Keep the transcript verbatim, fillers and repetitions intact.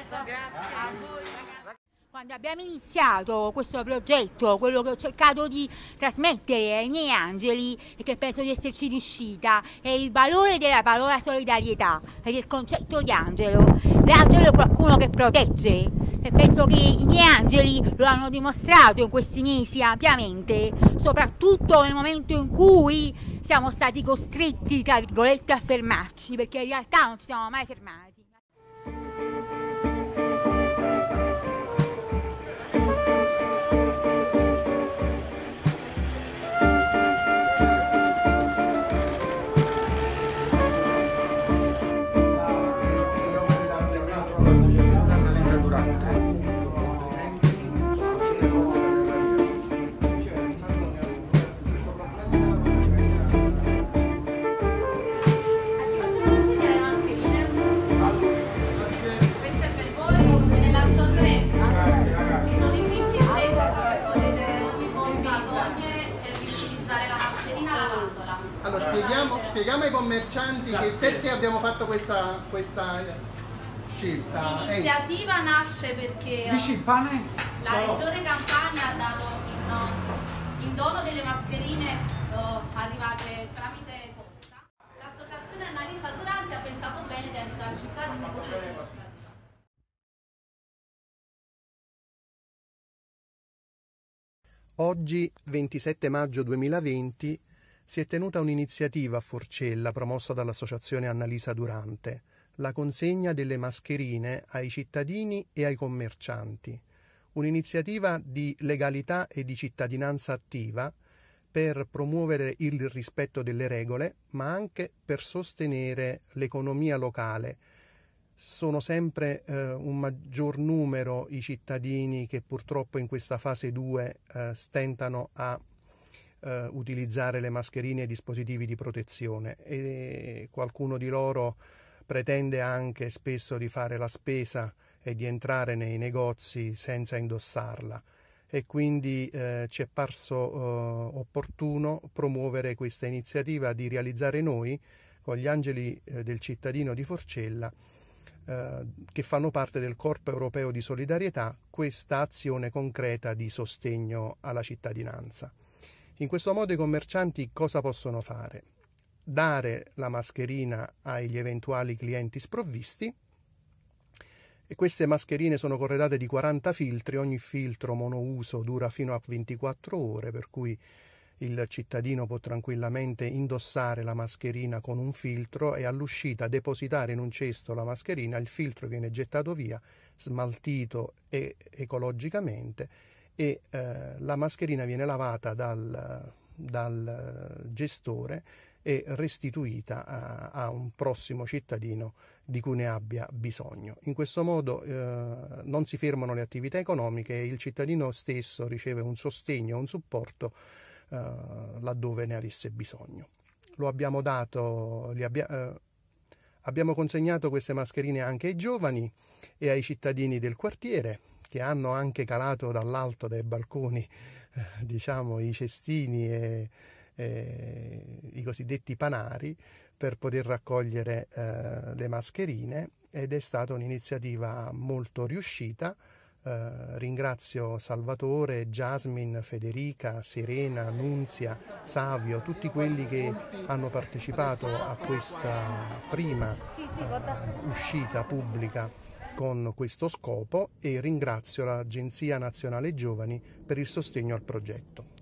Grazie a voi. Quando abbiamo iniziato questo progetto, quello che ho cercato di trasmettere ai miei angeli e che penso di esserci riuscita, è il valore della parola solidarietà e del concetto di angelo. L'angelo è qualcuno che protegge e penso che i miei angeli lo hanno dimostrato in questi mesi ampiamente, soprattutto nel momento in cui siamo stati costretti, tra virgolette, a fermarci, perché in realtà non ci siamo mai fermati. Allora, spieghiamo, spieghiamo ai commercianti che perché abbiamo fatto questa, questa scelta. L'iniziativa nasce perché la Regione Campania ha dato in, in dono delle mascherine oh, arrivate tramite posta. L'associazione Annalisa Durante ha pensato bene di aiutare i cittadini con questa iniziativa. Oggi, ventisette maggio duemilaventi, si è tenuta un'iniziativa a Forcella promossa dall'associazione Annalisa Durante, la consegna delle mascherine ai cittadini e ai commercianti, un'iniziativa di legalità e di cittadinanza attiva per promuovere il rispetto delle regole, ma anche per sostenere l'economia locale. Sono sempre eh, un maggior numero i cittadini che purtroppo in questa fase due eh, stentano a Uh, utilizzare le mascherine e i dispositivi di protezione, e qualcuno di loro pretende anche spesso di fare la spesa e di entrare nei negozi senza indossarla, e quindi uh, ci è parso uh, opportuno promuovere questa iniziativa di realizzare noi con gli angeli uh, del cittadino di Forcella, uh, che fanno parte del Corpo Europeo di Solidarietà, questa azione concreta di sostegno alla cittadinanza. In questo modo i commercianti cosa possono fare? Dare la mascherina agli eventuali clienti sprovvisti, e queste mascherine sono corredate di quaranta filtri, ogni filtro monouso dura fino a ventiquattro ore, per cui il cittadino può tranquillamente indossare la mascherina con un filtro e all'uscita depositare in un cesto la mascherina, il filtro viene gettato via, smaltito e ecologicamente, e eh, la mascherina viene lavata dal, dal gestore e restituita a, a un prossimo cittadino di cui ne abbia bisogno. In questo modo eh, non si fermano le attività economiche e il cittadino stesso riceve un sostegno, un supporto eh, laddove ne avesse bisogno. Lo abbiamo dato, li abbia, eh, abbiamo consegnato queste mascherine anche ai giovani e ai cittadini del quartiere, che hanno anche calato dall'alto dei balconi eh, diciamo i cestini e, e i cosiddetti panari per poter raccogliere eh, le mascherine, ed è stata un'iniziativa molto riuscita. Eh, ringrazio Salvatore, Jasmine, Federica, Serena, Nunzia, Savio, tutti quelli che hanno partecipato a questa prima eh, uscita pubblica con questo scopo, e ringrazio l'Agenzia Nazionale Giovani per il sostegno al progetto.